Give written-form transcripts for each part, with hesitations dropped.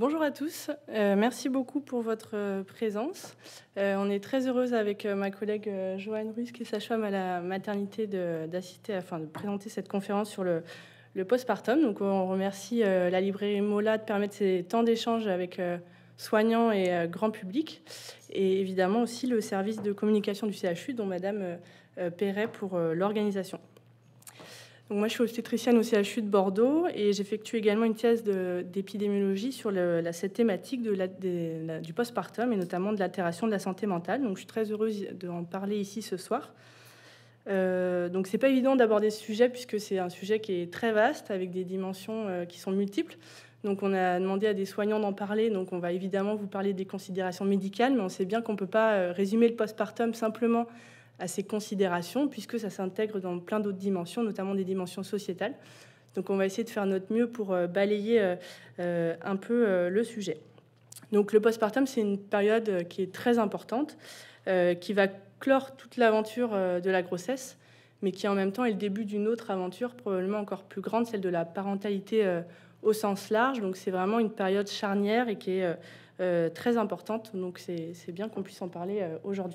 Bonjour à tous, merci beaucoup pour votre présence. On est très heureuse avec ma collègue Joanne Ruiz, qui est sage-femme à la maternité, d'assister, enfin de présenter cette conférence sur le postpartum. Donc on remercie la librairie Mola de permettre ces temps d'échange avec soignants et grand public. Et évidemment aussi le service de communication du CHU, dont Madame Perret pour l'organisation. Donc moi, je suis obstétricienne au CHU de Bordeaux et j'effectue également une thèse d'épidémiologie sur cette thématique du postpartum et notamment de l'altération de la santé mentale. Donc je suis très heureuse d'en parler ici ce soir. Donc c'est pas évident d'aborder ce sujet puisque c'est un sujet qui est très vaste avec des dimensions qui sont multiples. Donc on a demandé à des soignants d'en parler. Donc on va évidemment vous parler des considérations médicales, mais on sait bien qu'on ne peut pas résumer le postpartum simplement à ces considérations, puisque ça s'intègre dans plein d'autres dimensions, notamment des dimensions sociétales. Donc on va essayer de faire notre mieux pour balayer un peu le sujet. Donc le postpartum, c'est une période qui est très importante, qui va clore toute l'aventure de la grossesse, mais qui en même temps est le début d'une autre aventure, probablement encore plus grande, celle de la parentalité au sens large. Donc c'est vraiment une période charnière et qui est très importante. Donc c'est bien qu'on puisse en parler aujourd'hui.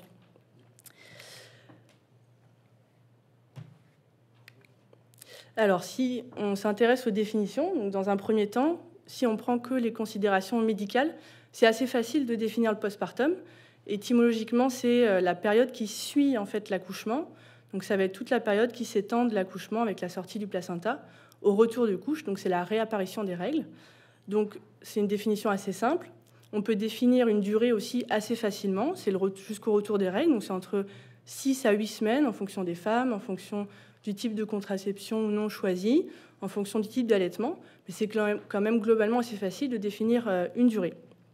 Alors, si on s'intéresse aux définitions, donc dans un premier temps, si on prend que les considérations médicales, c'est assez facile de définir le postpartum. Étymologiquement, c'est la période qui suit en fait l'accouchement. Donc, ça va être toute la période qui s'étend de l'accouchement avec la sortie du placenta au retour de couche. Donc, c'est la réapparition des règles. Donc, c'est une définition assez simple. On peut définir une durée aussi assez facilement. C'est jusqu'au retour des règles. Donc, c'est entre 6 à 8 semaines en fonction des femmes, en fonction du type de contraception ou non choisi, en fonction du type d'allaitement. Mais c'est quand même globalement assez facile de définir une durée.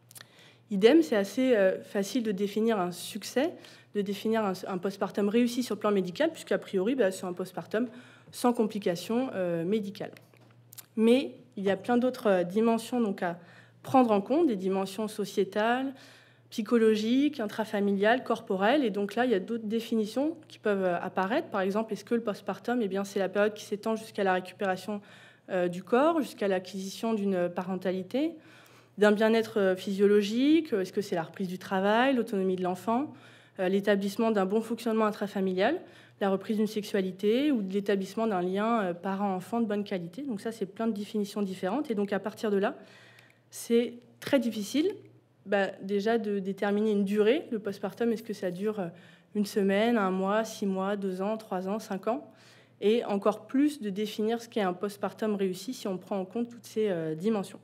Idem, c'est assez facile de définir un succès, de définir un postpartum réussi sur le plan médical, puisqu'a priori, c'est un postpartum sans complications médicales. Mais il y a plein d'autres dimensions donc, à prendre en compte, des dimensions sociétales, psychologiques, intrafamiliales, corporelles. Et donc là, il y a d'autres définitions qui peuvent apparaître. Par exemple, est-ce que le postpartum, c'est la période qui s'étend jusqu'à la récupération du corps, jusqu'à l'acquisition d'une parentalité, d'un bien-être physiologique? Est-ce que c'est la reprise du travail, l'autonomie de l'enfant, l'établissement d'un bon fonctionnement intrafamilial, la reprise d'une sexualité ou de l'établissement d'un lien parent-enfant de bonne qualité? Donc ça, c'est plein de définitions différentes. Et donc à partir de là, c'est très difficile déjà de déterminer une durée. Le postpartum, est-ce que ça dure une semaine, un mois, 6 mois, 2 ans, 3 ans, 5 ans? Et encore plus de définir ce qu'est un postpartum réussi si on prend en compte toutes ces dimensions.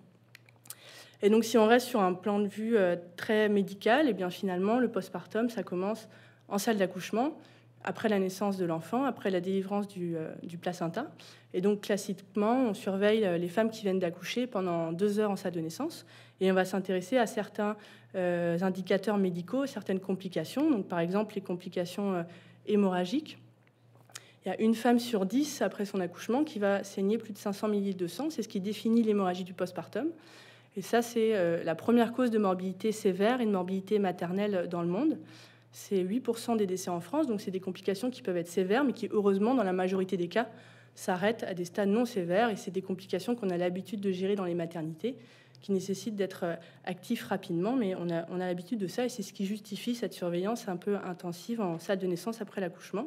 Et donc si on reste sur un plan de vue très médical, finalement le postpartum, ça commence en salle d'accouchement, après la naissance de l'enfant, après la délivrance du placenta. Et donc classiquement, on surveille les femmes qui viennent d'accoucher pendant 2 heures en salle de naissance. Et on va s'intéresser à certains indicateurs médicaux, certaines complications. Donc par exemple, les complications hémorragiques. Il y a une femme sur 10 après son accouchement qui va saigner plus de 500 ml de sang. C'est ce qui définit l'hémorragie du postpartum. Et ça, c'est la première cause de morbidité sévère et de morbidité maternelle dans le monde. C'est 8% des décès en France, donc c'est des complications qui peuvent être sévères, mais qui, heureusement, dans la majorité des cas, s'arrêtent à des stades non sévères. Et c'est des complications qu'on a l'habitude de gérer dans les maternités, qui nécessitent d'être actifs rapidement, mais on a l'habitude de ça, et c'est ce qui justifie cette surveillance un peu intensive en salle de naissance après l'accouchement.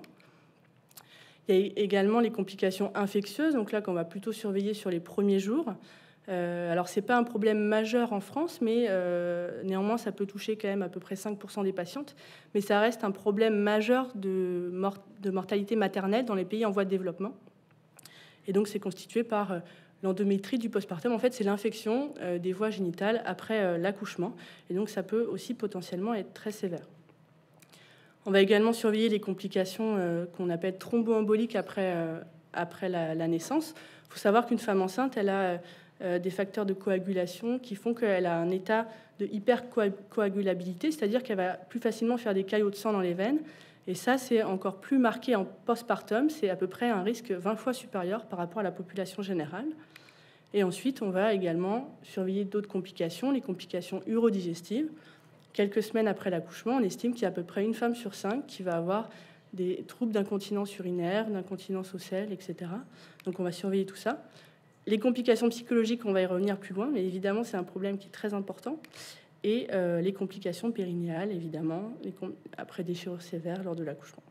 Il y a également les complications infectieuses, donc là qu'on va plutôt surveiller sur les premiers jours. Alors, ce n'est pas un problème majeur en France, mais néanmoins, ça peut toucher quand même à peu près 5% des patientes. Mais ça reste un problème majeur de mortalité maternelle dans les pays en voie de développement. Et donc, c'est constitué par l'endométrite du postpartum. En fait, c'est l'infection des voies génitales après l'accouchement. Et donc, ça peut aussi potentiellement être très sévère. On va également surveiller les complications qu'on appelle thromboemboliques après la naissance. Il faut savoir qu'une femme enceinte, elle a des facteurs de coagulation qui font qu'elle a un état de hypercoagulabilité, c'est-à-dire qu'elle va plus facilement faire des caillots de sang dans les veines. Et ça, c'est encore plus marqué en postpartum. C'est à peu près un risque 20 fois supérieur par rapport à la population générale. Et ensuite, on va également surveiller d'autres complications, les complications urodigestives. Quelques semaines après l'accouchement, on estime qu'il y a à peu près une femme sur 5 qui va avoir des troubles d'incontinence urinaire, d'incontinence au sel, etc. Donc on va surveiller tout ça. Les complications psychologiques, on va y revenir plus loin, mais évidemment, c'est un problème qui est très important. Et les complications périnéales, évidemment, après déchirure sévère lors de l'accouchement.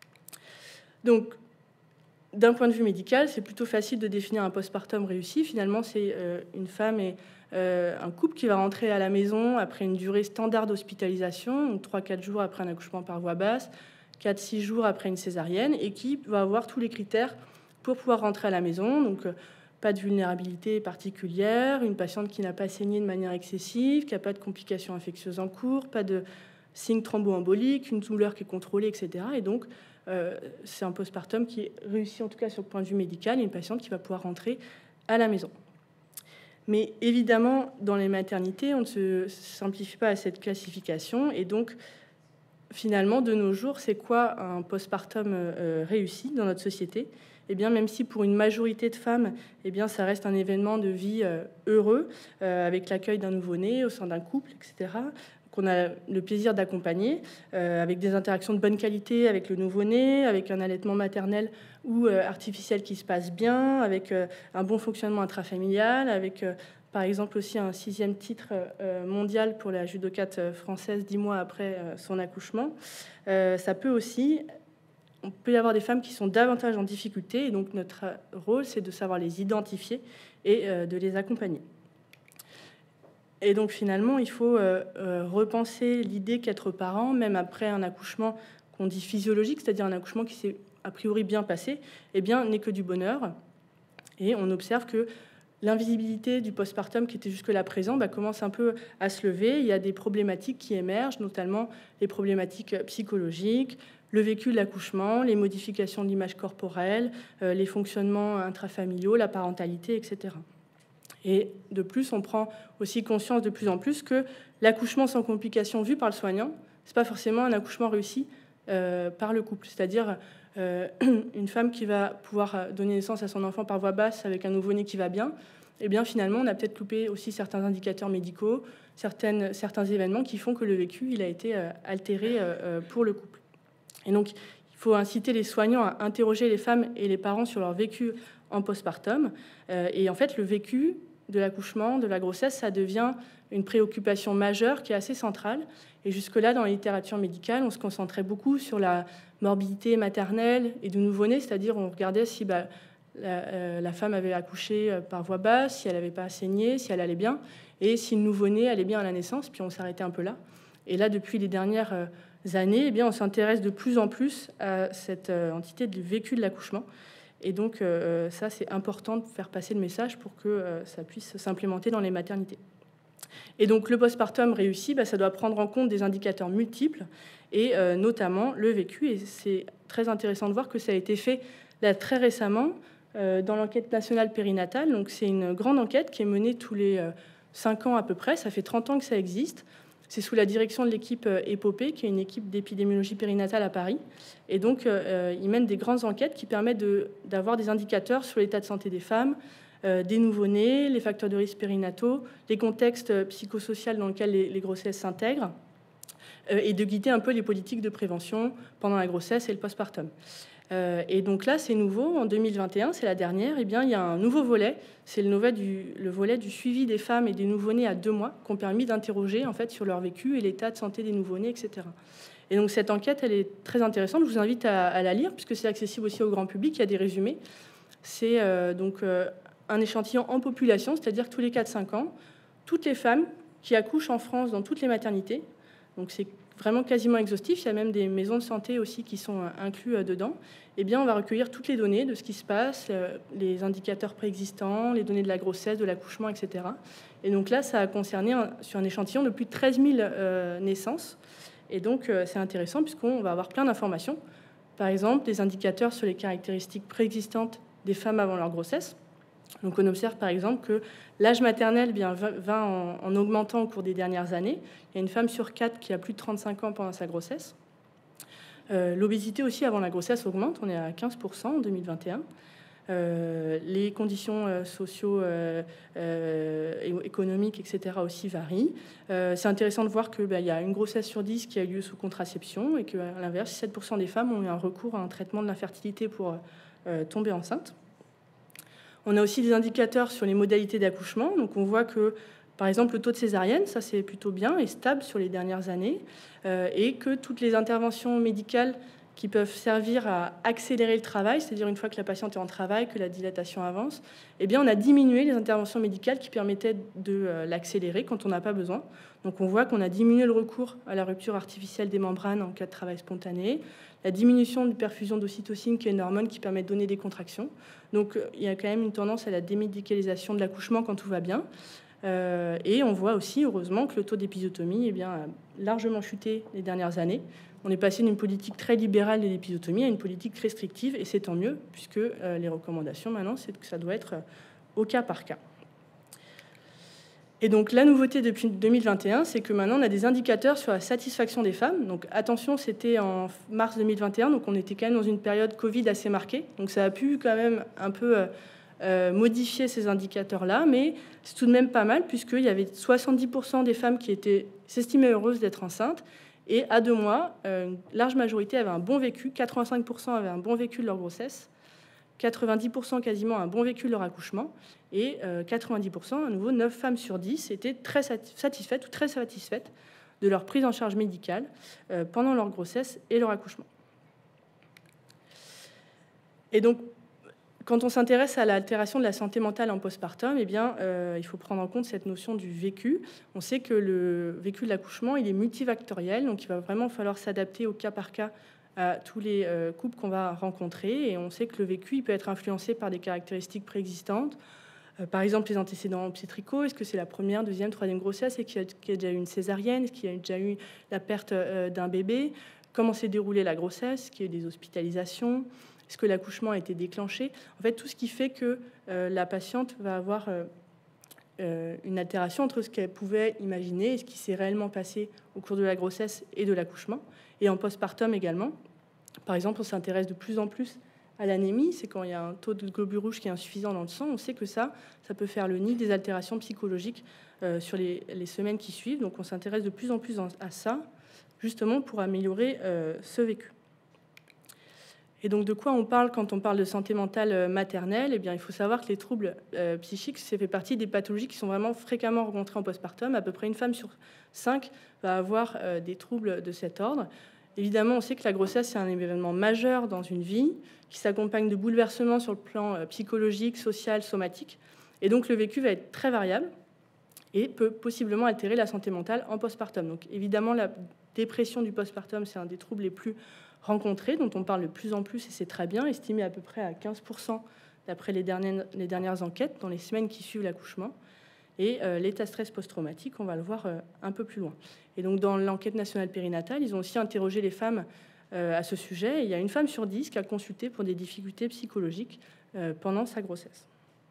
Donc, d'un point de vue médical, c'est plutôt facile de définir un postpartum réussi. Finalement, c'est une femme et un couple qui va rentrer à la maison après une durée standard d'hospitalisation, 3-4 jours après un accouchement par voie basse, 4-6 jours après une césarienne, et qui va avoir tous les critères pour pouvoir rentrer à la maison. Donc, pas de vulnérabilité particulière, une patiente qui n'a pas saigné de manière excessive, qui n'a pas de complications infectieuses en cours, pas de signes thromboemboliques, une douleur qui est contrôlée, etc. Et donc, c'est un postpartum qui est réussi, en tout cas sur le point de vue médical, et une patiente qui va pouvoir rentrer à la maison. Mais évidemment, dans les maternités, on ne se simplifie pas à cette classification. Et donc, finalement, de nos jours, c'est quoi un postpartum réussi dans notre société ? Eh bien, même si pour une majorité de femmes, eh bien, ça reste un événement de vie heureux, avec l'accueil d'un nouveau-né au sein d'un couple, etc., qu'on a le plaisir d'accompagner, avec des interactions de bonne qualité avec le nouveau-né, avec un allaitement maternel ou artificiel qui se passe bien, avec un bon fonctionnement intrafamilial, avec par exemple aussi un 6e titre mondial pour la judokate française 10 mois après son accouchement. Ça peut aussi... On peut y avoir des femmes qui sont davantage en difficulté, et donc notre rôle, c'est de savoir les identifier et de les accompagner. Et donc finalement, il faut repenser l'idée qu'être parent, même après un accouchement qu'on dit physiologique, c'est-à-dire un accouchement qui s'est a priori bien passé, eh bien, n'est que du bonheur. Et on observe que l'invisibilité du postpartum qui était jusque-là présent commence un peu à se lever. Il y a des problématiques qui émergent, notamment les problématiques psychologiques, le vécu de l'accouchement, les modifications de l'image corporelle, les fonctionnements intrafamiliaux, la parentalité, etc. Et de plus, on prend aussi conscience de plus en plus que l'accouchement sans complications vu par le soignant, c'est pas forcément un accouchement réussi par le couple. C'est-à-dire une femme qui va pouvoir donner naissance à son enfant par voie basse avec un nouveau-né qui va bien, eh bien finalement, on a peut-être loupé aussi certains indicateurs médicaux, certains événements qui font que le vécu il a été altéré pour le couple. Et donc, il faut inciter les soignants à interroger les femmes et les parents sur leur vécu en postpartum. Et en fait, le vécu de l'accouchement, de la grossesse, ça devient une préoccupation majeure qui est assez centrale. Et jusque-là, dans la littérature médicale, on se concentrait beaucoup sur la morbidité maternelle et du nouveau-né, c'est-à-dire on regardait si la femme avait accouché par voie basse, si elle n'avait pas saigné, si elle allait bien, et si le nouveau-né allait bien à la naissance, puis on s'arrêtait un peu là. Et là, depuis les dernières années, eh bien, on s'intéresse de plus en plus à cette entité du vécu de l'accouchement. Et donc, ça, c'est important de faire passer le message pour que ça puisse s'implémenter dans les maternités. Et donc, le postpartum réussi, ça doit prendre en compte des indicateurs multiples, et notamment le vécu. Et c'est très intéressant de voir que ça a été fait là, très récemment dans l'enquête nationale périnatale. Donc, c'est une grande enquête qui est menée tous les 5 ans à peu près. Ça fait 30 ans que ça existe. C'est sous la direction de l'équipe Épopée, qui est une équipe d'épidémiologie périnatale à Paris. Et donc, ils mènent des grandes enquêtes qui permettent d'avoir des indicateurs sur l'état de santé des femmes, des nouveau-nés, les facteurs de risque périnataux, les contextes psychosociaux dans lesquels les grossesses s'intègrent, et de guider un peu les politiques de prévention pendant la grossesse et le postpartum. Et donc là, c'est nouveau. En 2021, c'est la dernière. Eh bien, il y a un nouveau volet. C'est le volet du suivi des femmes et des nouveau-nés à 2 mois, qui ont permis d'interroger en fait sur leur vécu et l'état de santé des nouveau-nés, etc. Et donc cette enquête, elle est très intéressante. Je vous invite à la lire, puisque c'est accessible aussi au grand public. Il y a des résumés. C'est un échantillon en population, c'est-à-dire que tous les 4-5 ans, toutes les femmes qui accouchent en France dans toutes les maternités, donc c'est vraiment quasiment exhaustif, il y a même des maisons de santé aussi qui sont inclus dedans, eh bien, on va recueillir toutes les données de ce qui se passe, les indicateurs préexistants, les données de la grossesse, de l'accouchement, etc. Et donc là, ça a concerné sur un échantillon de plus de 13 000 naissances. Et donc, c'est intéressant puisqu'on va avoir plein d'informations. Par exemple, des indicateurs sur les caractéristiques préexistantes des femmes avant leur grossesse. Donc on observe par exemple que l'âge maternel va en augmentant au cours des dernières années. Il y a une femme sur 4 qui a plus de 35 ans pendant sa grossesse. L'obésité aussi avant la grossesse augmente, on est à 15% en 2021. Les conditions socio-économiques, etc. aussi varient. C'est intéressant de voir qu'il y a une grossesse sur 10 qui a eu lieu sous contraception et qu'à l'inverse, 7% des femmes ont eu un recours à un traitement de l'infertilité pour tomber enceinte. On a aussi des indicateurs sur les modalités d'accouchement. Donc on voit que, par exemple, le taux de césarienne, ça c'est plutôt bien et stable sur les dernières années, et que toutes les interventions médicales qui peuvent servir à accélérer le travail, c'est-à-dire une fois que la patiente est en travail, que la dilatation avance, eh bien on a diminué les interventions médicales qui permettaient de l'accélérer quand on n'a pas besoin. Donc on voit qu'on a diminué le recours à la rupture artificielle des membranes en cas de travail spontané, la diminution de perfusion d'ocytocine, qui est une hormone qui permet de donner des contractions. Donc il y a quand même une tendance à la démédicalisation de l'accouchement quand tout va bien. Et on voit aussi, heureusement, que le taux d'épisiotomie a largement chuté les dernières années. On est passé d'une politique très libérale de l'épisiotomie à une politique restrictive, et c'est tant mieux, puisque les recommandations maintenant, c'est que ça doit être au cas par cas. Et donc la nouveauté depuis 2021, c'est que maintenant on a des indicateurs sur la satisfaction des femmes. Donc attention, c'était en mars 2021, donc on était quand même dans une période Covid assez marquée. Donc ça a pu quand même un peu modifier ces indicateurs-là, mais c'est tout de même pas mal, puisqu'il y avait 70% des femmes qui s'estimaient heureuses d'être enceintes. Et à 2 mois, une large majorité avait un bon vécu, 85% avaient un bon vécu de leur grossesse, 90% quasiment un bon vécu de leur accouchement, et 90%, à nouveau, 9 femmes sur 10 étaient très satisfaites ou très satisfaites de leur prise en charge médicale pendant leur grossesse et leur accouchement. Et donc, quand on s'intéresse à l'altération de la santé mentale en postpartum, il faut prendre en compte cette notion du vécu. On sait que le vécu de l'accouchement, il est multifactoriel, donc il va vraiment falloir s'adapter au cas par cas à tous les couples qu'on va rencontrer. Et on sait que le vécu, il peut être influencé par des caractéristiques préexistantes. Par exemple, les antécédents obstétricaux, est-ce que c'est la première, deuxième, troisième grossesse, et qu'il y a déjà eu une césarienne, est-ce qu'il y a déjà eu la perte d'un bébé, comment s'est déroulée la grossesse, est-ce qu'il y a eu des hospitalisations, est-ce que l'accouchement a été déclenché. En fait, tout ce qui fait que la patiente va avoir une altération entre ce qu'elle pouvait imaginer et ce qui s'est réellement passé au cours de la grossesse et de l'accouchement, et en postpartum également. Par exemple, on s'intéresse de plus en plus à l'anémie, c'est quand il y a un taux de globules rouges qui est insuffisant dans le sang. On sait que ça peut faire le nid des altérations psychologiques sur les semaines qui suivent. Donc on s'intéresse de plus en plus à ça, justement pour améliorer ce vécu. Et donc de quoi on parle quand on parle de santé mentale maternelle ? Il faut savoir que les troubles psychiques, ça fait partie des pathologies qui sont vraiment fréquemment rencontrées en postpartum. À peu près une femme sur 5 va avoir des troubles de cet ordre. Évidemment, on sait que la grossesse, c'est un événement majeur dans une vie qui s'accompagne de bouleversements sur le plan psychologique, social, somatique. Et donc, le vécu va être très variable et peut possiblement altérer la santé mentale en postpartum. Donc, évidemment, la dépression du postpartum, c'est un des troubles les plus rencontrés, dont on parle de plus en plus, et c'est très bien, estimé à peu près à 15% d'après les dernières enquêtes dans les semaines qui suivent l'accouchement. Et l'état stress post-traumatique, on va le voir un peu plus loin. Et donc, dans l'enquête nationale périnatale, ils ont aussi interrogé les femmes à ce sujet. Et il y a une femme sur 10 qui a consulté pour des difficultés psychologiques pendant sa grossesse.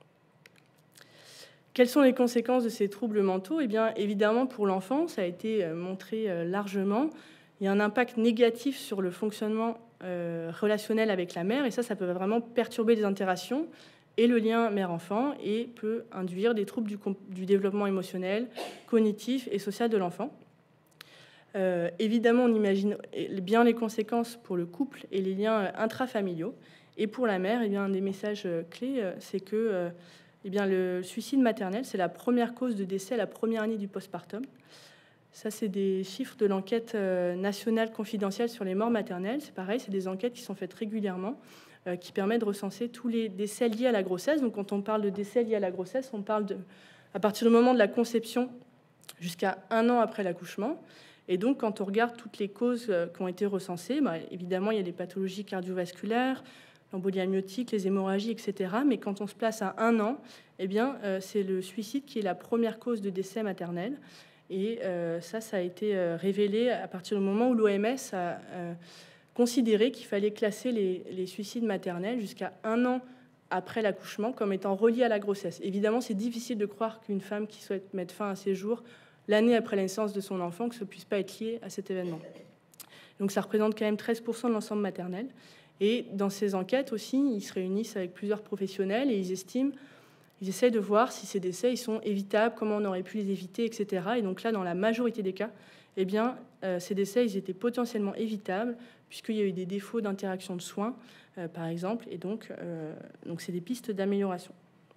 Quelles sont les conséquences de ces troubles mentaux ? Évidemment, pour l'enfant, ça a été montré largement. Il y a un impact négatif sur le fonctionnement relationnel avec la mère. Et ça peut vraiment perturber les interactions et le lien mère-enfant, et peut induire des troubles du développement émotionnel, cognitif et social de l'enfant. Évidemment, on imagine bien les conséquences pour le couple et les liens intrafamiliaux. Et pour la mère, un des messages clés, c'est que le suicide maternel, c'est la première cause de décès à la première année du postpartum. Ça, c'est des chiffres de l'enquête nationale confidentielle sur les morts maternelles. C'est pareil, c'est des enquêtes qui sont faites régulièrement, qui permettent de recenser tous les décès liés à la grossesse. Donc, quand on parle de décès liés à la grossesse, on parle à partir du moment de la conception jusqu'à 1 an après l'accouchement. Et donc, quand on regarde toutes les causes qui ont été recensées, évidemment, il y a les pathologies cardiovasculaires, l'embolie amniotique, les hémorragies, etc. Mais quand on se place à 1 an, c'est le suicide qui est la première cause de décès maternel. Et ça a été révélé à partir du moment où l'OMS a considéré qu'il fallait classer les suicides maternels jusqu'à 1 an après l'accouchement comme étant reliés à la grossesse. Évidemment, c'est difficile de croire qu'une femme qui souhaite mettre fin à ses jours l'année après la naissance de son enfant, que ça ne puisse pas être lié à cet événement. Donc ça représente quand même 13% de l'ensemble maternel. Et dans ces enquêtes aussi, ils se réunissent avec plusieurs professionnels et ils essayent de voir si ces décès ils sont évitables, comment on aurait pu les éviter, etc. Et donc là, dans la majorité des cas, ces décès ils étaient potentiellement évitables puisqu'il y a eu des défauts d'interaction de soins, par exemple. Et donc c'est des pistes d'amélioration.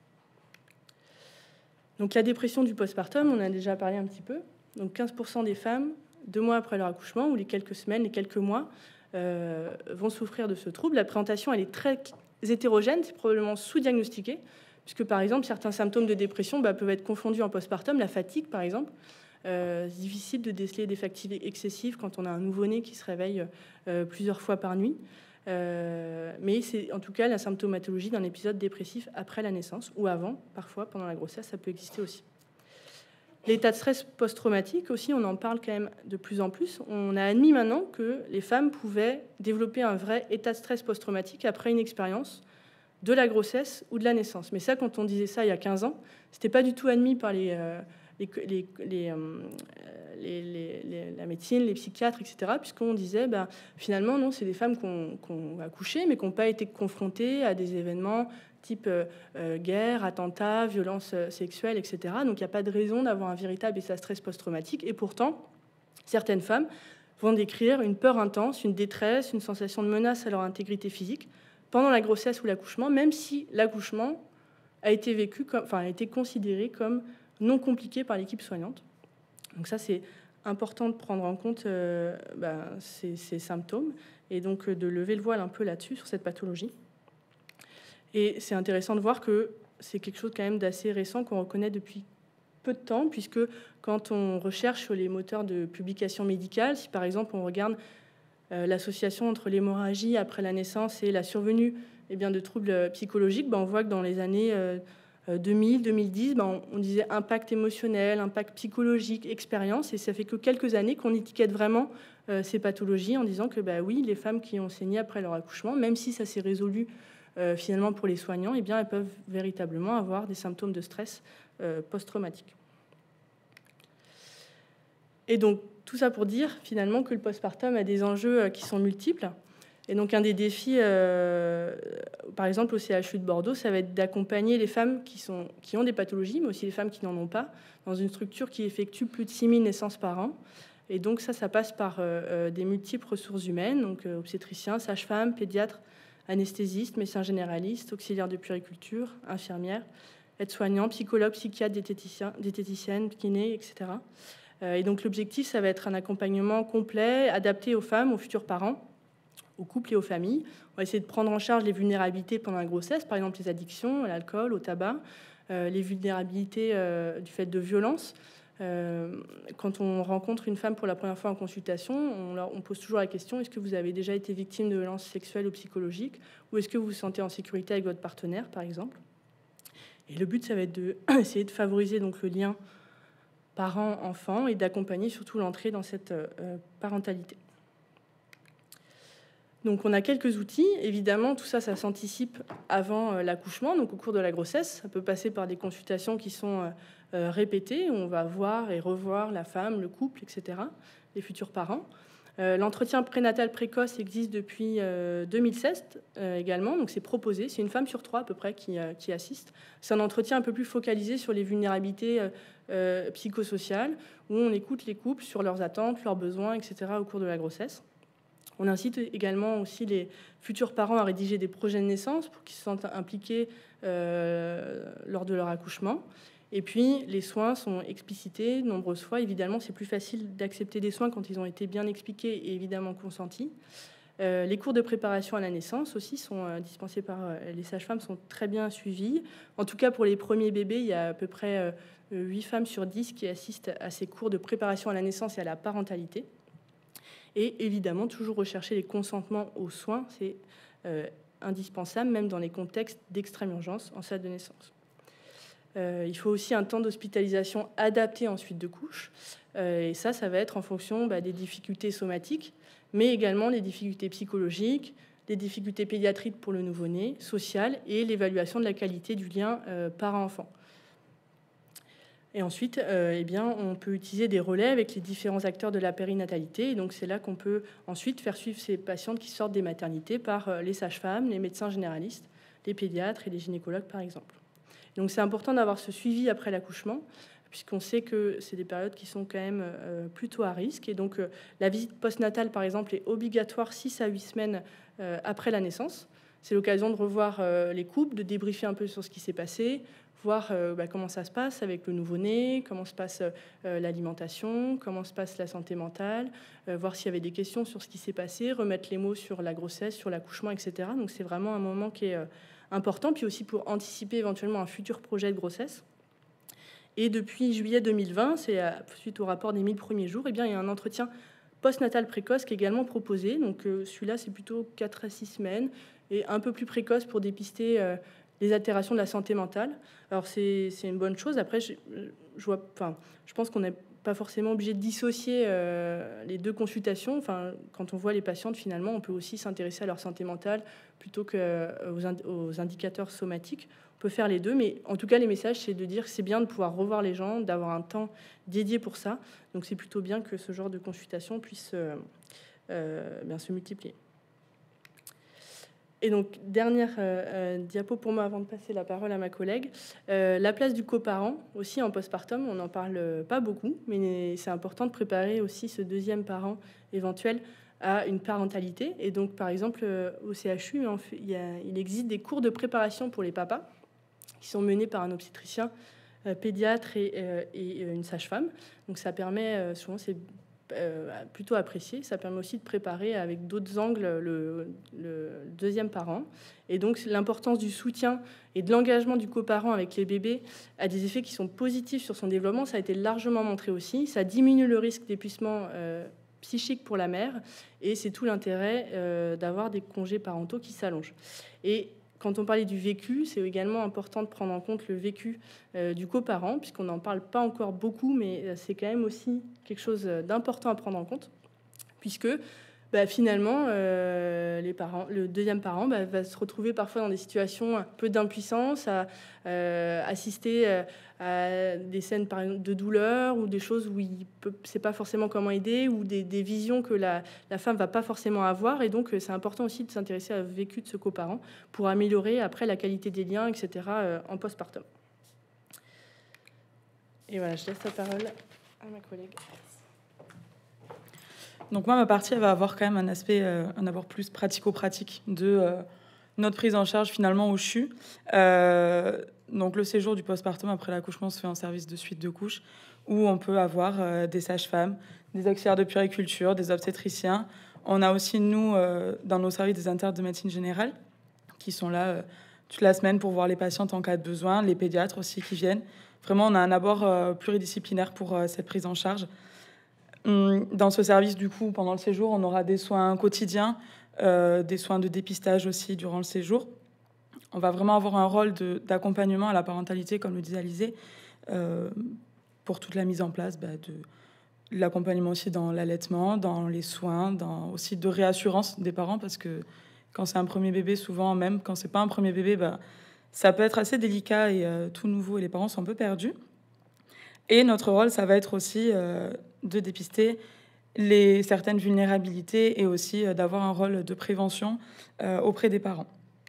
Donc la dépression du postpartum, on en a déjà parlé un petit peu. Donc 15% des femmes, 2 mois après leur accouchement, ou les quelques semaines, les quelques mois, vont souffrir de ce trouble. La présentation, elle est très hétérogène, c'est probablement sous-diagnostiqué, puisque par exemple, certains symptômes de dépression peuvent être confondus en postpartum, la fatigue par exemple. C'est difficile de déceler des fatigues excessives quand on a un nouveau-né qui se réveille plusieurs fois par nuit. Mais c'est en tout cas la symptomatologie d'un épisode dépressif après la naissance ou avant, parfois pendant la grossesse, ça peut exister aussi. L'état de stress post-traumatique aussi, on en parle quand même de plus en plus. On a admis maintenant que les femmes pouvaient développer un vrai état de stress post-traumatique après une expérience de la grossesse ou de la naissance. Mais ça, quand on disait ça il y a 15 ans, c'était pas du tout admis par la médecine, les psychiatres, etc., puisqu'on disait, finalement, non, c'est des femmes qui ont accouché, mais qui n'ont pas été confrontées à des événements type guerre, attentats, violences sexuelles, etc. Donc, il n'y a pas de raison d'avoir un véritable état de stress post-traumatique. Et pourtant, certaines femmes vont décrire une peur intense, une détresse, une sensation de menace à leur intégrité physique pendant la grossesse ou l'accouchement, même si l'accouchement a été considéré comme non compliqué par l'équipe soignante. Donc ça, c'est important de prendre en compte ces symptômes et donc de lever le voile un peu là-dessus, sur cette pathologie. Et c'est intéressant de voir que c'est quelque chose quand même d'assez récent qu'on reconnaît depuis peu de temps, puisque quand on recherche sur les moteurs de publication médicale, si par exemple on regarde l'association entre l'hémorragie après la naissance et la survenue de troubles psychologiques, on voit que dans les années 2000-2010, on disait impact émotionnel, impact psychologique, expérience, et ça fait que quelques années qu'on étiquette vraiment ces pathologies en disant que oui, les femmes qui ont saigné après leur accouchement, même si ça s'est résolu finalement pour les soignants, elles peuvent véritablement avoir des symptômes de stress post-traumatique. Et donc tout ça pour dire finalement que le postpartum a des enjeux qui sont multiples. Et donc un des défis, par exemple au CHU de Bordeaux, ça va être d'accompagner les femmes qui ont des pathologies, mais aussi les femmes qui n'en ont pas, dans une structure qui effectue plus de 6000 naissances par an. Et donc ça passe par des multiples ressources humaines, donc obstétriciens, sages-femmes, pédiatres, anesthésistes, médecins généralistes, auxiliaires de puériculture, infirmières, aides-soignants, psychologues, psychiatres, diététiciennes, kinés, etc. Et donc l'objectif, ça va être un accompagnement complet, adapté aux femmes, aux futurs parents, aux couples et aux familles. On va essayer de prendre en charge les vulnérabilités pendant la grossesse, par exemple les addictions à l'alcool, au tabac, les vulnérabilités du fait de violences. Quand on rencontre une femme pour la première fois en consultation, on pose toujours la question: est-ce que vous avez déjà été victime de violences sexuelles ou psychologiques, ou est-ce que vous vous sentez en sécurité avec votre partenaire, par exemple? Et le but, ça va être d'essayer de favoriser donc le lien parents-enfants et d'accompagner surtout l'entrée dans cette parentalité. Donc on a quelques outils. Évidemment, tout ça, ça s'anticipe avant l'accouchement, donc au cours de la grossesse. Ça peut passer par des consultations qui sont répétées, où on va voir et revoir la femme, le couple, etc., les futurs parents. L'entretien prénatal précoce existe depuis 2016 également, donc c'est proposé. C'est une femme sur 3 à peu près qui assiste. C'est un entretien un peu plus focalisé sur les vulnérabilités psychosociales, où on écoute les couples sur leurs attentes, leurs besoins, etc. au cours de la grossesse. On incite également aussi les futurs parents à rédiger des projets de naissance pour qu'ils se sentent impliqués lors de leur accouchement. Et puis, les soins sont explicités de nombreuses fois. Évidemment, c'est plus facile d'accepter des soins quand ils ont été bien expliqués et évidemment consentis. Les cours de préparation à la naissance aussi sont dispensés par les sages-femmes, sont très bien suivis. En tout cas, pour les premiers bébés, il y a à peu près 8 femmes sur 10 qui assistent à ces cours de préparation à la naissance et à la parentalité. Et évidemment, toujours rechercher les consentements aux soins, c'est indispensable, même dans les contextes d'extrême urgence en salle de naissance. Il faut aussi un temps d'hospitalisation adapté en suite de couche. Et ça va être en fonction des difficultés somatiques, mais également les difficultés psychologiques, les difficultés pédiatriques pour le nouveau-né, sociales, et l'évaluation de la qualité du lien parent-enfant. Et ensuite, on peut utiliser des relais avec les différents acteurs de la périnatalité. Et donc, c'est là qu'on peut ensuite faire suivre ces patientes qui sortent des maternités par les sages-femmes, les médecins généralistes, les pédiatres et les gynécologues, par exemple. Donc, c'est important d'avoir ce suivi après l'accouchement, puisqu'on sait que c'est des périodes qui sont quand même plutôt à risque. Et donc, la visite postnatale, par exemple, est obligatoire 6 à 8 semaines après la naissance. c'est l'occasion de revoir les couples, de débriefer un peu sur ce qui s'est passé, voir comment ça se passe avec le nouveau-né, comment se passe l'alimentation, comment se passe la santé mentale, voir s'il y avait des questions sur ce qui s'est passé, remettre les mots sur la grossesse, sur l'accouchement, etc. Donc c'est vraiment un moment qui est important, puis aussi pour anticiper éventuellement un futur projet de grossesse. Et depuis juillet 2020, c'est suite au rapport des 1000 premiers jours, eh bien, il y a un entretien postnatal précoce qui est également proposé. Donc celui-là, c'est plutôt 4 à 6 semaines et un peu plus précoce pour dépister les altérations de la santé mentale. Alors c'est une bonne chose. Après, je pense qu'on n'est pas forcément obligé de dissocier les deux consultations. Enfin, quand on voit les patientes, finalement, on peut aussi s'intéresser à leur santé mentale plutôt qu'aux indicateurs somatiques. On peut faire les deux, mais en tout cas, les messages, c'est de dire que c'est bien de pouvoir revoir les gens, d'avoir un temps dédié pour ça. Donc c'est plutôt bien que ce genre de consultation puisse bien se multiplier. Et donc, dernière diapo pour moi avant de passer la parole à ma collègue. La place du coparent aussi en postpartum, on n'en parle pas beaucoup, mais c'est important de préparer aussi ce deuxième parent éventuel à une parentalité. Et donc, par exemple, au CHU, il existe des cours de préparation pour les papas qui sont menés par un obstétricien, pédiatre et une sage-femme. Donc, ça permet, souvent, c'est plutôt apprécié. Ça permet aussi de préparer avec d'autres angles le deuxième parent. Et donc l'importance du soutien et de l'engagement du coparent avec les bébés a des effets qui sont positifs sur son développement. Ça a été largement montré aussi. Ça diminue le risque d'épuisement psychique pour la mère. Et c'est tout l'intérêt d'avoir des congés parentaux qui s'allongent. Et quand on parlait du vécu, c'est également important de prendre en compte le vécu du coparent, puisqu'on n'en parle pas encore beaucoup, mais c'est quand même aussi quelque chose d'important à prendre en compte, puisque finalement, le deuxième parent va se retrouver parfois dans des situations un peu d'impuissance, à assister à des scènes par exemple, de douleur ou des choses où il ne sait pas forcément comment aider, ou des visions que la femme ne va pas forcément avoir. Et donc, c'est important aussi de s'intéresser au vécu de ce coparent pour améliorer après la qualité des liens, etc. En postpartum. Et voilà, je laisse la parole à ma collègue. Donc moi, ma partie, elle va avoir quand même un aspect, un apport plus pratico-pratique de notre prise en charge finalement au CHU. Donc le séjour du postpartum après l'accouchement se fait en service de suite de couches, où on peut avoir des sages-femmes, des auxiliaires de puériculture, des obstétriciens. On a aussi, nous, dans nos services, des internes de médecine générale qui sont là toute la semaine pour voir les patientes en cas de besoin, les pédiatres aussi qui viennent. Vraiment, on a un abord pluridisciplinaire pour cette prise en charge. Dans ce service, du coup, pendant le séjour, on aura des soins quotidiens, des soins de dépistage aussi durant le séjour. On va vraiment avoir un rôle d'accompagnement à la parentalité, comme le disait Alizée, pour toute la mise en place de l'accompagnement aussi dans l'allaitement, dans les soins, aussi de réassurance des parents, parce que quand c'est un premier bébé, souvent, même quand c'est pas un premier bébé, ça peut être assez délicat et tout nouveau, et les parents sont un peu perdus. Et notre rôle, ça va être aussi de dépister certaines vulnérabilités et aussi d'avoir un rôle de prévention auprès des parents.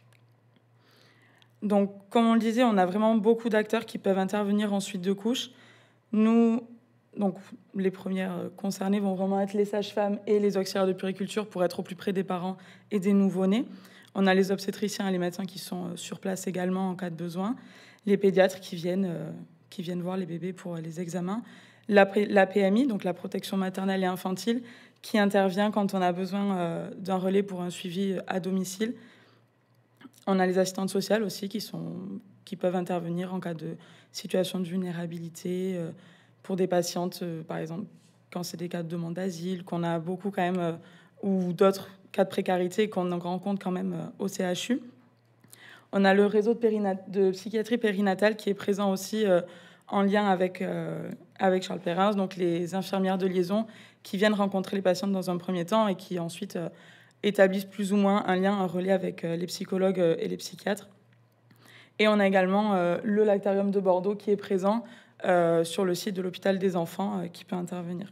Donc, comme on le disait, on a vraiment beaucoup d'acteurs qui peuvent intervenir en suite de couches. Nous, donc, les premières concernées vont vraiment être les sages-femmes et les auxiliaires de puériculture pour être au plus près des parents et des nouveau-nés. On a les obstétriciens et les médecins qui sont sur place également en cas de besoin. Les pédiatres qui viennent voir les bébés pour les examens. La PMI, donc la protection maternelle et infantile, qui intervient quand on a besoin d'un relais pour un suivi à domicile. On a les assistantes sociales aussi qui peuvent intervenir en cas de situation de vulnérabilité pour des patientes, par exemple, quand c'est des cas de demande d'asile, qu'on a beaucoup quand même, ou d'autres cas de précarité qu'on rencontre quand même au CHU. On a le réseau de psychiatrie périnatale qui est présent aussi en lien avec Charles Perrin, donc les infirmières de liaison qui viennent rencontrer les patientes dans un premier temps et qui ensuite établissent plus ou moins un relais avec les psychologues et les psychiatres. Et on a également le Lactarium de Bordeaux qui est présent sur le site de l'hôpital des enfants qui peut intervenir.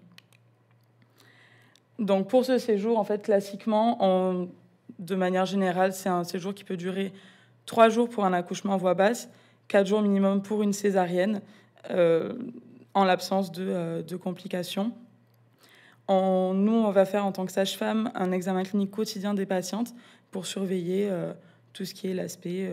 Donc pour ce séjour, en fait, classiquement, de manière générale, c'est un séjour qui peut durer 3 jours pour un accouchement en voie basse, 4 jours minimum pour une césarienne, en l'absence de complications. Nous, on va faire en tant que sage-femme un examen clinique quotidien des patientes pour surveiller tout ce qui est l'aspect,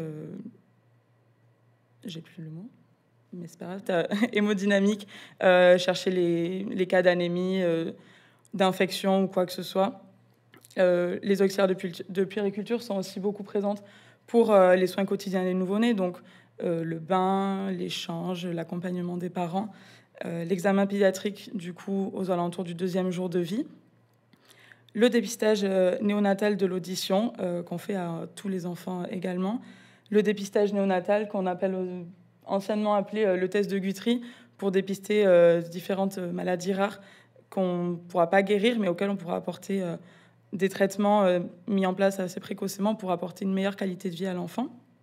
j'ai plus le mot, mais c'est pas grave, hémodynamique, chercher les cas d'anémie, d'infection ou quoi que ce soit. Les auxiliaires de puériculture sont aussi beaucoup présentes pour les soins quotidiens des nouveau-nés, donc le bain, l'échange, l'accompagnement des parents, l'examen pédiatrique du coup aux alentours du 2e jour de vie, le dépistage néonatal de l'audition qu'on fait à tous les enfants également, le dépistage néonatal qu'on appelle anciennement appelé le test de Guthrie pour dépister différentes maladies rares qu'on ne pourra pas guérir mais auxquelles on pourra apporter des traitements mis en place assez précocement pour apporter une meilleure qualité de vie à l'enfant.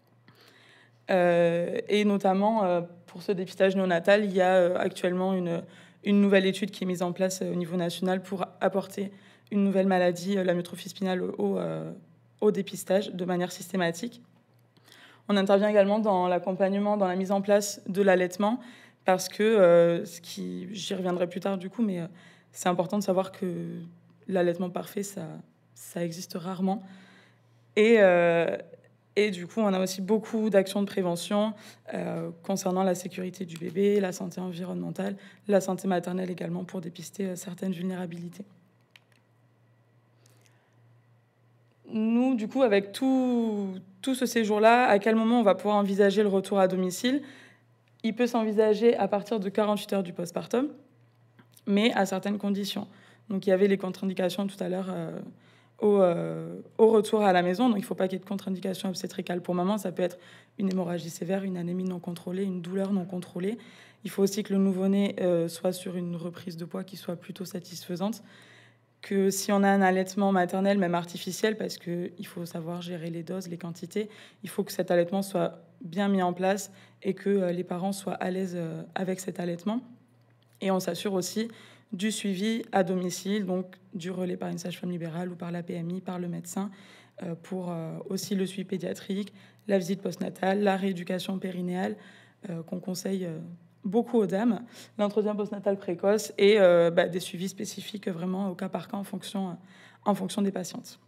Et notamment, pour ce dépistage néonatal, il y a actuellement une nouvelle étude qui est mise en place au niveau national pour apporter une nouvelle maladie, la myotrophie spinale, au dépistage de manière systématique. On intervient également dans l'accompagnement, dans la mise en place de l'allaitement, parce que, j'y reviendrai plus tard du coup, mais c'est important de savoir que l'allaitement parfait, ça existe rarement. Et du coup, on a aussi beaucoup d'actions de prévention concernant la sécurité du bébé, la santé environnementale, la santé maternelle également, pour dépister certaines vulnérabilités. Nous, du coup, avec tout ce séjour-là, à quel moment on va pouvoir envisager le retour à domicile? Il peut s'envisager à partir de 48 heures du postpartum, mais à certaines conditions. Donc, il y avait les contre-indications tout à l'heure au retour à la maison. Donc, il ne faut pas qu'il y ait de contre-indications obstétricales pour maman. Ça peut être une hémorragie sévère, une anémie non contrôlée, une douleur non contrôlée. Il faut aussi que le nouveau-né soit sur une reprise de poids qui soit plutôt satisfaisante. Que si on a un allaitement maternel, même artificiel, parce qu'il faut savoir gérer les doses, les quantités, il faut que cet allaitement soit bien mis en place et que les parents soient à l'aise avec cet allaitement. Et on s'assure aussi du suivi à domicile, donc du relais par une sage-femme libérale ou par la PMI, par le médecin, pour aussi le suivi pédiatrique, la visite postnatale, la rééducation périnéale, qu'on conseille beaucoup aux dames, l'entretien postnatal précoce et des suivis spécifiques vraiment au cas par cas en fonction des patientes.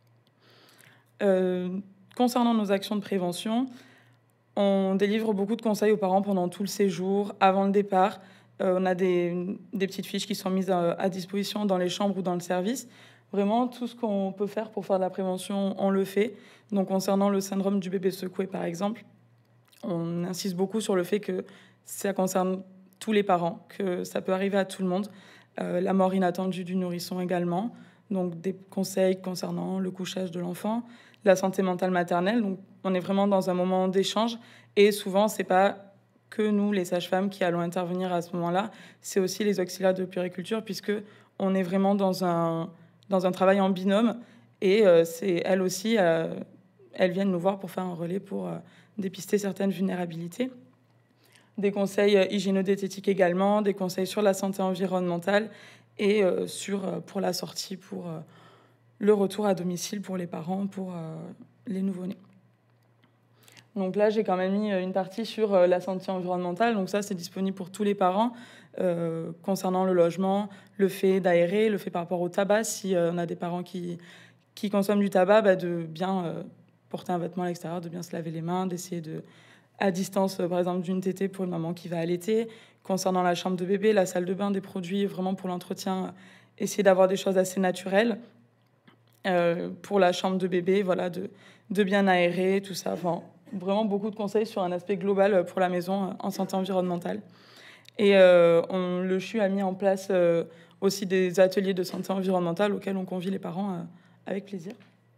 Concernant nos actions de prévention, on délivre beaucoup de conseils aux parents pendant tout le séjour, avant le départ. On a des petites fiches qui sont mises à disposition dans les chambres ou dans le service. Vraiment, tout ce qu'on peut faire pour faire de la prévention, on le fait. Donc, concernant le syndrome du bébé secoué, par exemple, on insiste beaucoup sur le fait que ça concerne tous les parents, que ça peut arriver à tout le monde. La mort inattendue du nourrisson également. Donc, des conseils concernant le couchage de l'enfant, la santé mentale maternelle. Donc, on est vraiment dans un moment d'échange. Et souvent, c'est pas que nous, les sages-femmes, qui allons intervenir à ce moment-là, c'est aussi les auxiliaires de puériculture, puisque on est vraiment dans un travail en binôme. Et c'est elles aussi, elles viennent nous voir pour faire un relais, pour dépister certaines vulnérabilités. Des conseils hygiéno-diététiques également, des conseils sur la santé environnementale et pour la sortie, pour le retour à domicile pour les parents, pour les nouveau-nés. Donc là, j'ai quand même mis une partie sur la santé environnementale. Donc ça, c'est disponible pour tous les parents concernant le logement, le fait d'aérer, le fait par rapport au tabac. Si on a des parents qui consomment du tabac, de bien porter un vêtement à l'extérieur, de bien se laver les mains, d'essayer à distance, par exemple, d'une tétée pour une maman qui va allaiter. Concernant la chambre de bébé, la salle de bain, des produits vraiment pour l'entretien, essayer d'avoir des choses assez naturelles. Pour la chambre de bébé, voilà, de bien aérer, tout ça. Enfin, vraiment beaucoup de conseils sur un aspect global pour la maison en santé environnementale. Et le CHU a mis en place aussi des ateliers de santé environnementale auxquels on convie les parents avec plaisir.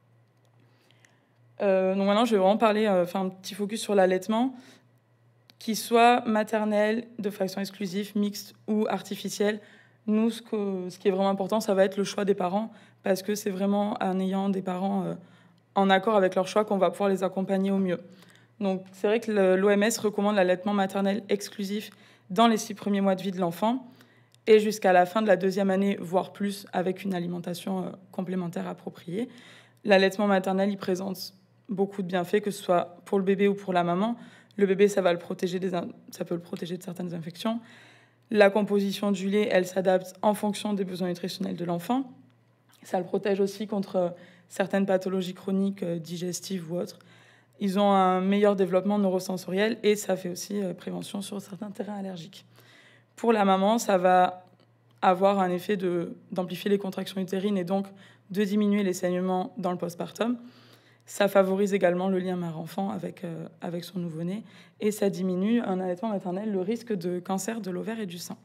Donc maintenant, je vais vraiment faire un petit focus sur l'allaitement, qu'il soit maternel, de fraction exclusive, mixte ou artificielle. Nous, ce qui est vraiment important, ça va être le choix des parents, parce que c'est vraiment en ayant des parents en accord avec leur choix qu'on va pouvoir les accompagner au mieux. Donc, c'est vrai que l'OMS recommande l'allaitement maternel exclusif dans les 6 premiers mois de vie de l'enfant et jusqu'à la fin de la 2e année, voire plus, avec une alimentation complémentaire appropriée. L'allaitement maternel, il présente beaucoup de bienfaits, que ce soit pour le bébé ou pour la maman. Le bébé, ça peut le protéger de certaines infections. La composition du lait, elle s'adapte en fonction des besoins nutritionnels de l'enfant. Ça le protège aussi contre certaines pathologies chroniques, digestives ou autres. Ils ont un meilleur développement neurosensoriel et ça fait aussi prévention sur certains terrains allergiques. Pour la maman, ça va avoir un effet d'amplifier les contractions utérines et donc de diminuer les saignements dans le postpartum. Ça favorise également le lien mère-enfant avec son nouveau-né et ça diminue un allaitement maternel le risque de cancer de l'ovaire et du sein.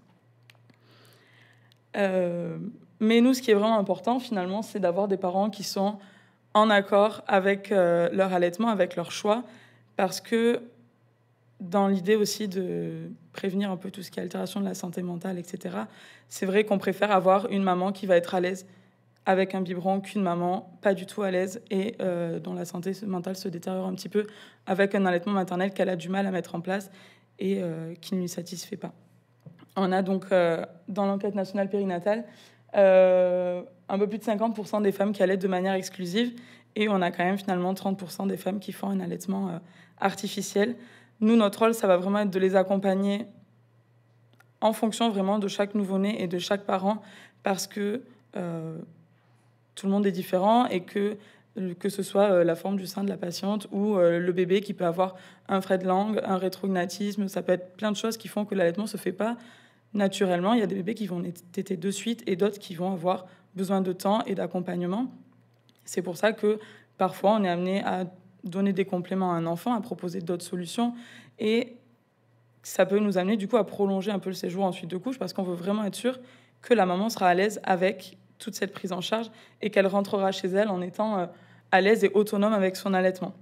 Mais nous, ce qui est vraiment important finalement, c'est d'avoir des parents qui sont en accord avec leur allaitement, avec leur choix, parce que dans l'idée aussi de prévenir un peu tout ce qui est altération de la santé mentale, etc., c'est vrai qu'on préfère avoir une maman qui va être à l'aise avec un biberon qu'une maman pas du tout à l'aise et dont la santé mentale se détériore un petit peu avec un allaitement maternel qu'elle a du mal à mettre en place et qui ne lui satisfait pas. On a donc, dans l'enquête nationale périnatale, un peu plus de 50% des femmes qui allaitent de manière exclusive et on a quand même finalement 30% des femmes qui font un allaitement artificiel. Nous, notre rôle, ça va vraiment être de les accompagner en fonction vraiment de chaque nouveau-né et de chaque parent parce que tout le monde est différent et que ce soit la forme du sein de la patiente ou le bébé qui peut avoir un frais de langue, un rétrognatisme, ça peut être plein de choses qui font que l'allaitement ne se fait pas naturellement. Il y a des bébés qui vont téter de suite et d'autres qui vont avoir besoin de temps et d'accompagnement. C'est pour ça que parfois on est amené à donner des compléments à un enfant, à proposer d'autres solutions et ça peut nous amener du coup à prolonger un peu le séjour en suite de couche parce qu'on veut vraiment être sûr que la maman sera à l'aise avec toute cette prise en charge et qu'elle rentrera chez elle en étant à l'aise et autonome avec son allaitement.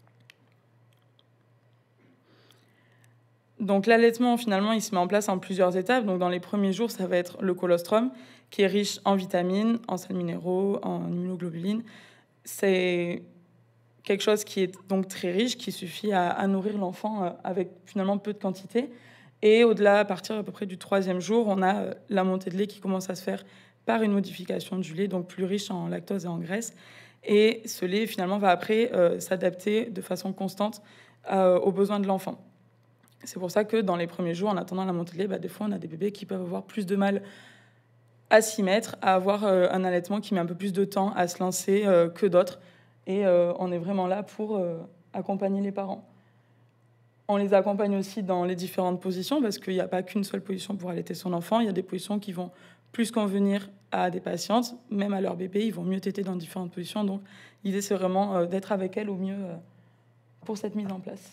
Donc l'allaitement, finalement, il se met en place en plusieurs étapes. Donc dans les premiers jours, ça va être le colostrum, qui est riche en vitamines, en sels minéraux, en immunoglobulines. C'est quelque chose qui est donc très riche, qui suffit à nourrir l'enfant avec finalement peu de quantité. Et au-delà, à partir à peu près du 3e jour, on a la montée de lait qui commence à se faire par une modification du lait, donc plus riche en lactose et en graisse. Et ce lait, finalement, va après s'adapter de façon constante aux besoins de l'enfant. C'est pour ça que dans les premiers jours, en attendant la montée de lait, des fois, on a des bébés qui peuvent avoir plus de mal à s'y mettre, à avoir un allaitement qui met un peu plus de temps à se lancer que d'autres. Et on est vraiment là pour accompagner les parents. On les accompagne aussi dans les différentes positions, parce qu'il n'y a pas qu'une seule position pour allaiter son enfant. Il y a des positions qui vont plus convenir à des patientes, même à leur bébé. Ils vont mieux téter dans différentes positions. Donc l'idée, c'est vraiment d'être avec elles au mieux pour cette mise en place.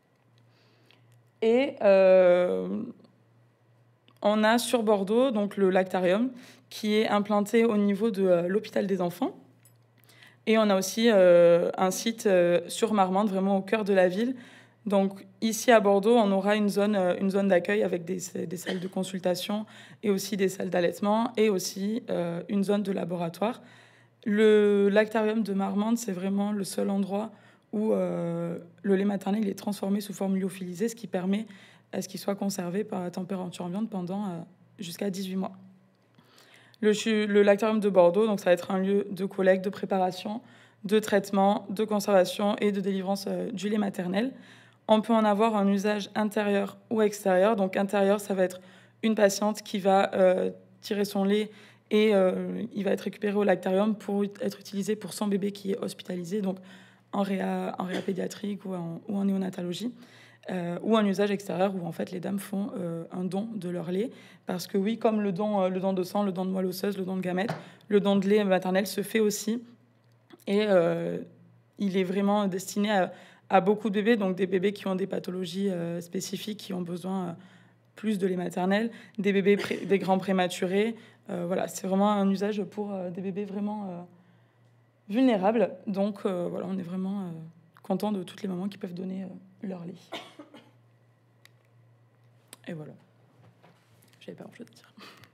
Et on a sur Bordeaux donc le lactarium qui est implanté au niveau de l'hôpital des enfants. Et on a aussi un site sur Marmande, vraiment au cœur de la ville. Donc ici à Bordeaux, on aura une zone d'accueil avec des salles de consultation et aussi des salles d'allaitement et aussi une zone de laboratoire. Le lactarium de Marmande, c'est vraiment le seul endroit où le lait maternel est transformé sous forme lyophilisée, ce qui permet à ce qu'il soit conservé par la température ambiante pendant jusqu'à 18 mois. Le lactarium de Bordeaux, donc ça va être un lieu de collecte, de préparation, de traitement, de conservation et de délivrance du lait maternel. On peut en avoir un usage intérieur ou extérieur. Donc intérieur, ça va être une patiente qui va tirer son lait et il va être récupéré au lactarium pour être utilisé pour son bébé qui est hospitalisé, donc en réa pédiatrique ou en néonatologie, ou un usage extérieur où en fait les dames font un don de leur lait, parce que oui, comme le don de sang, le don de moelle osseuse, le don de gamètes, le don de lait maternel se fait aussi, et il est vraiment destiné à beaucoup de bébés, donc des bébés qui ont des pathologies spécifiques, qui ont besoin plus de lait maternel, des bébés des grands prématurés. Voilà, c'est vraiment un usage pour des bébés vraiment vulnérables. Donc voilà, on est vraiment content de toutes les mamans qui peuvent donner leur lait. Et voilà. J'avais pas grand-chose à dire.